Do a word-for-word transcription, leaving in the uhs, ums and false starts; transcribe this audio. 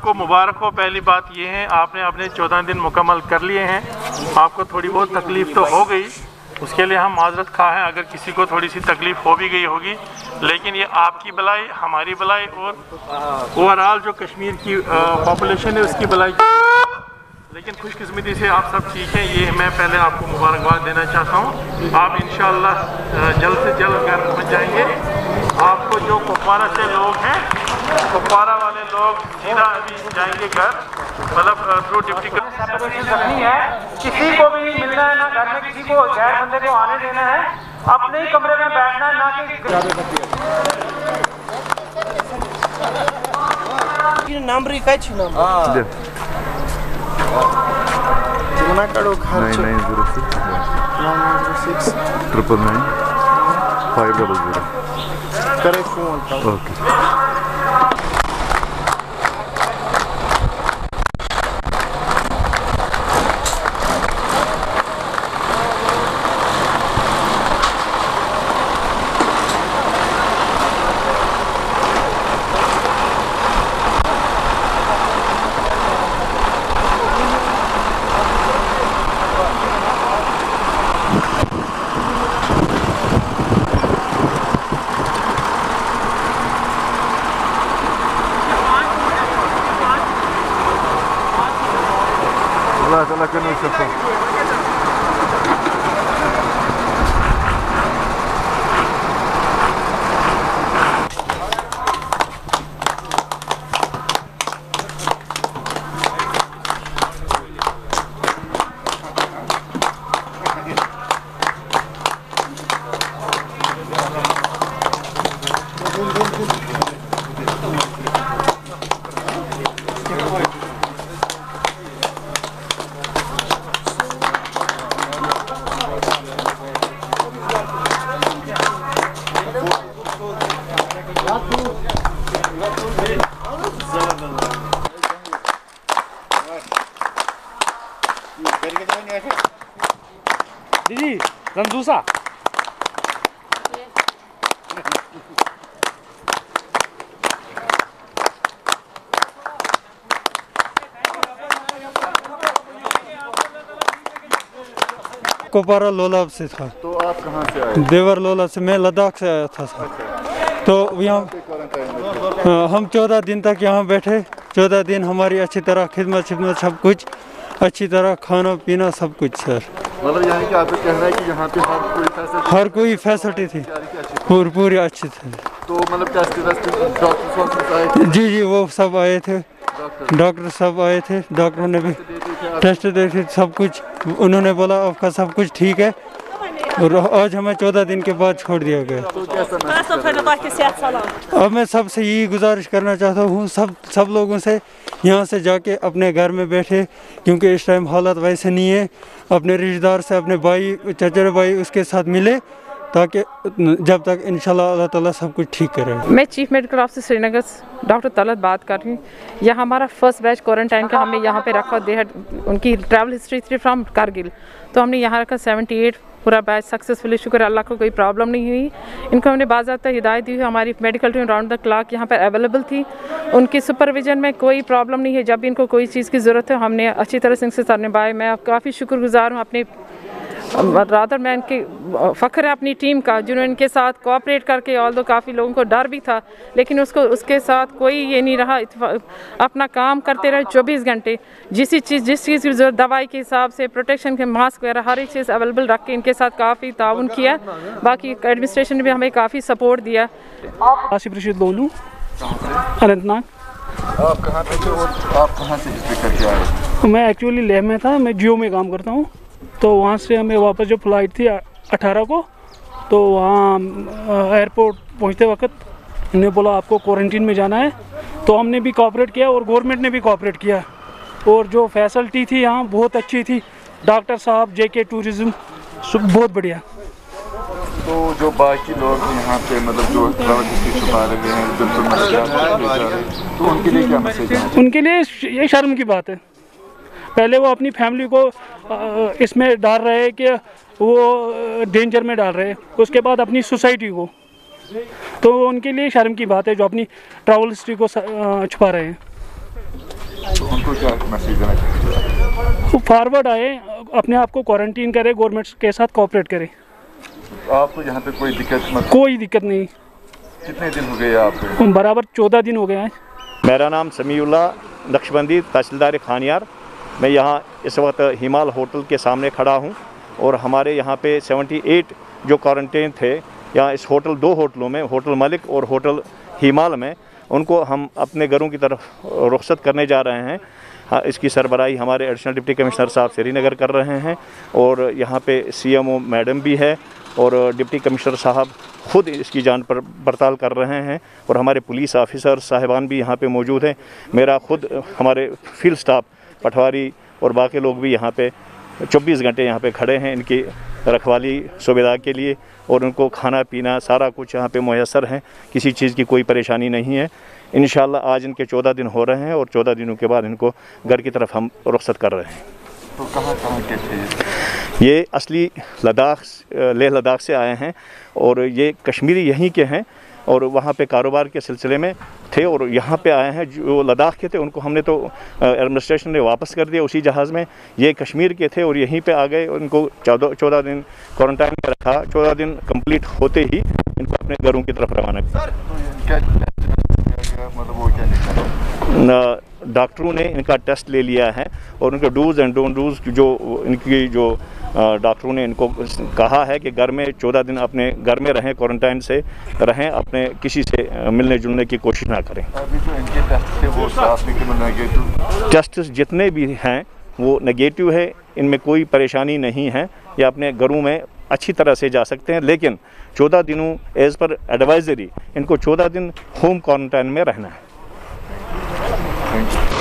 आपको मुबारक हो। पहली बात ये है, आपने अपने चौदह दिन मुकम्मल कर लिए हैं। आपको थोड़ी बहुत तकलीफ़ तो हो गई, उसके लिए हम माजरत खा हैं अगर किसी को थोड़ी सी तकलीफ़ हो भी गई होगी, लेकिन ये आपकी भलाई, हमारी भलाई और ओवरऑल जो कश्मीर की पॉपुलेशन है उसकी भलाई। लेकिन खुशकिस्मती से आप सब ठीक हैं, ये मैं पहले आपको मुबारकबाद देना चाहता हूँ। आप इंशाअल्लाह जल्द से जल्द घर पहुँच जाएंगे। आपको जो कुपवारा से लोग हैं, कुपवारा वाले लोग सीधा अभी जाएंगे घर, मतलब थ्रू डिप्टी नहीं है। किसी को भी मिलना है ना, घर में किसी को गैर बंदे को आने देना है, अपने ही कमरे में बैठना है, ना कि नंबर का nine nine zero six triple nine five double zero करे फोन। ओके। चला कर नहीं सकता। दीदी रमजूसा कुपवारा लोलाब से था। तो आप कहाँ से आए? देवर लोला से। मैं लद्दाख से आया था सर। अच्छा। तो यहाँ हम चौदह दिन तक यहाँ बैठे। चौदह दिन हमारी अच्छी तरह खिदमत खिदमत सब कुछ अच्छी तरह, खाना पीना सब कुछ सर। मतलब यहाँ की आपको कहना है कि यहाँ पे हर कोई फैसिलिटी हर कोई फैसिलिटी थी, पूरी पूरी अच्छी थी। तो मतलब टेस्ट डॉक्टर आए थे? जी जी वो सब आए थे, डॉक्टर सब आए थे। डॉक्टरों ने भी टेस्ट देखे, सब कुछ उन्होंने बोला आपका सब कुछ ठीक है। और आज हमें चौदह दिन के बाद छोड़ दिया गया। अब मैं सबसे यही गुजारिश करना चाहता हूँ, सब सब लोगों से यहाँ से जाके अपने घर में बैठे, क्योंकि इस टाइम हालत वैसे नहीं है। अपने रिश्तेदार से, अपने भाई चचेरे भाई उसके साथ मिले, ताकि जब तक इंशाल्लाह अल्लाह ताला सब कुछ ठीक करे। मैं chief medical officer Srinagar doctor Talat बात कर रही हूँ। यहाँ हमारा फर्स्ट बैच क्वारंटाइन का हमने यहाँ पे रखा। दे हैड उनकी ट्रैवल हिस्ट्री थी फ्रॉम कारगिल, तो हमने यहाँ रखा सेवेंटी एट पूरा बैच सक्सेसफुली। शुक्र अल्लाह को कोई प्रॉब्लम नहीं हुई। इनको हमने बाज़ाब्ता हिदायत दी हुई, हमारी medical team round the clock यहाँ पर अवेलेबल थी। उनकी सुपरविजन में कोई प्रॉब्लम नहीं है। जब भी इनको कोई चीज़ की ज़रूरत है हमने अच्छी तरह से इनसे सर निभाए। मैं काफ़ी शुक्रगुजार हूँ अपने रादर मैं इनके फ़ख्र है अपनी टीम का, जिन्होंने इनके साथ कोऑपरेट करके, ऑल दो काफ़ी लोगों को डर भी था, लेकिन उसको उसके साथ कोई ये नहीं रहा, अपना काम करते रहे चौबीस घंटे। जिस चीज़ जिस चीज़ की जरूरत, दवाई के हिसाब से, प्रोटेक्शन के मास्क वगैरह हर एक चीज़ अवेलेबल रख के इनके साथ काफ़ी ताउन किया। बाकी एडमिनिस्ट्रेशन ने भी हमें काफ़ी सपोर्ट दिया। आसिफ रशीद बोलूँ, अनंतनाग। आप कहाँ पे थे और आप कहाँ से हिस्ट्री करके आए? मैं एक्चुअली लेह में था, मैं जियो में काम करता हूँ। तो वहाँ से हमें वापस जो फ़्लाइट थी अठारह को, तो वहाँ एयरपोर्ट पहुँचते वक्त इन्हें बोला आपको क्वारंटीन में जाना है। तो हमने भी कोऑपरेट किया और गवर्नमेंट ने भी कोऑपरेट किया, और जो फैसिलिटी थी यहाँ बहुत अच्छी थी। डॉक्टर साहब, जेके टूरिज़्म बहुत बढ़िया। तो जो बाकी लोग यहाँ पे मतलब जो ट्रैवल हिस्ट्री छुपा रहे हैं, बिल्कुल, तो उनके लिए क्या मैसेज है? उनके लिए ये शर्म की बात है। पहले वो अपनी फैमिली को इसमें डाल रहे हैं कि वो डेंजर में डाल रहे हैं, उसके बाद अपनी सोसाइटी को, तो उनके लिए शर्म की बात है जो अपनी ट्रैवल हिस्ट्री को छुपा रहे हैं। उनको क्या मैसेज देना चाहिए? वो फॉरवर्ड आए, अपने आप को क्वारंटीन करें, गवर्नमेंट के साथ कोऑपरेट करें। आपको यहाँ पे कोई दिक्कत मत? कोई दिक्कत नहीं। कितने दिन हो गए आपको? बराबर चौदह दिन हो गए हैं। मेरा नाम समीउल्लाह नक्शबंदी, तहसीलदार खानियार। मैं यहाँ इस वक्त हिमाल होटल के सामने खड़ा हूँ और हमारे यहाँ पे अठहत्तर जो क्वारंटीन थे यहाँ इस होटल, दो होटलों में, होटल मलिक और होटल हिमाल में, उनको हम अपने घरों की तरफ रुखसत करने जा रहे हैं। हाँ, इसकी सरबराही हमारे एडिशनल डिप्टी कमिश्नर साहब श्रीनगर कर रहे हैं और यहाँ पे सीएमओ मैडम भी है और डिप्टी कमिश्नर साहब खुद इसकी जान पर पड़ताल कर रहे हैं और हमारे पुलिस ऑफिसर साहिबान भी यहाँ पे मौजूद हैं। मेरा खुद हमारे फील्ड स्टाफ पटवारी और बाकी लोग भी यहाँ पे चौबीस घंटे यहाँ पे खड़े हैं इनकी रखवाली सुविधा के लिए और उनको खाना पीना सारा कुछ यहाँ पे मुयस्सर है, किसी चीज़ की कोई परेशानी नहीं है। इंशाल्लाह आज इनके चौदह दिन हो रहे हैं और चौदह दिनों के बाद इनको घर की तरफ हम रुखसत कर रहे हैं। तो कहाँ कहाँ के थे ये? असली लद्दाख, लेह लद्दाख से आए हैं और ये कश्मीरी यहीं के हैं और वहाँ पे कारोबार के सिलसिले में थे और यहाँ पे आए हैं। जो लद्दाख के थे उनको हमने तो एडमिनिस्ट्रेशन ने वापस कर दिया उसी जहाज़ में। ये कश्मीर के थे और यहीं पे आ गए। उनको चौदह चौदह दिन क्वारंटाइन में रखा। चौदह दिन कंप्लीट होते ही इनको अपने घरों की तरफ रवाना किया। मतलब वो क्या निकला? डॉक्टरों ने इनका टेस्ट ले लिया है और उनके डूज एंड डोंट डूज जो इनकी जो डॉक्टरों ने इनको कहा है कि घर में चौदह दिन अपने घर में रहें, क्वारंटाइन से रहें, अपने किसी से मिलने जुलने की कोशिश ना करें। अभी जो इनके टेस्ट थे वो साफ निकले नेगेटिव? टेस्ट जितने भी हैं वो नेगेटिव है, इनमें कोई परेशानी नहीं है। ये अपने घरों में अच्छी तरह से जा सकते हैं, लेकिन चौदह दिनों एज़ पर एडवाइजरी इनको चौदह दिन होम क्वारंटाइन में रहना है।